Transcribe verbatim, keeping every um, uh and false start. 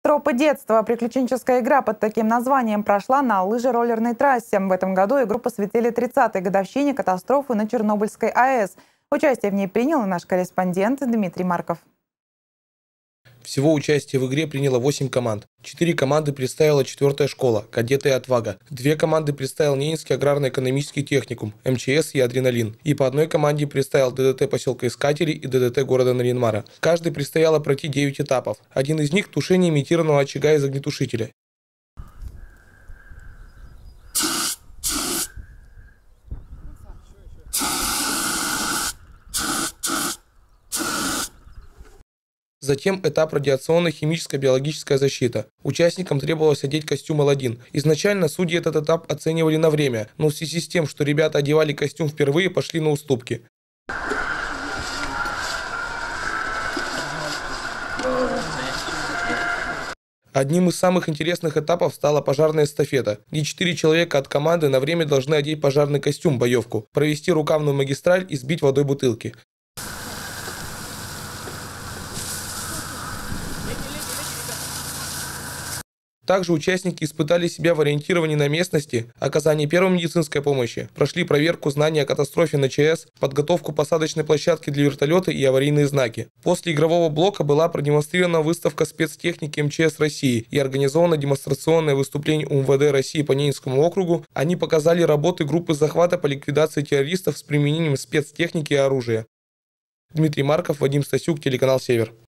Тропы детства. Приключенческая игра под таким названием прошла на лыжероллерной трассе. В этом году игру посвятили тридцатой годовщине катастрофы на Чернобыльской АЭС. Участие в ней принял и наш корреспондент Дмитрий Марков. Всего участие в игре приняло восемь команд. Четыре команды представила четвертая школа «Кадеты и отвага». Две команды представил Ненецкий аграрно-экономический техникум, эм че эс и «Адреналин». И по одной команде представил дэ дэ тэ поселка Искатели и дэ дэ тэ города Нарьян-Мара. Каждый предстояло пройти девять этапов. Один из них – тушение имитированного очага из огнетушителя. Затем этап радиационно-химическая биологическая защита. Участникам требовалось одеть костюм Аладдин. Изначально судьи этот этап оценивали на время, но в связи с тем, что ребята одевали костюм впервые, пошли на уступки. Одним из самых интересных этапов стала пожарная эстафета, где четыре человека от команды на время должны одеть пожарный костюм, боевку, провести рукавную магистраль и сбить водой бутылки. Также участники испытали себя в ориентировании на местности, оказании первой медицинской помощи, прошли проверку знаний о катастрофе на ЧАЭС, подготовку посадочной площадки для вертолета и аварийные знаки. После игрового блока была продемонстрирована выставка спецтехники эм че эс России и организовано демонстрационное выступление у эм вэ дэ России по Ненецкому округу. Они показали работы группы захвата по ликвидации террористов с применением спецтехники и оружия. Дмитрий Марков, Вадим Стасюк, телеканал «Север».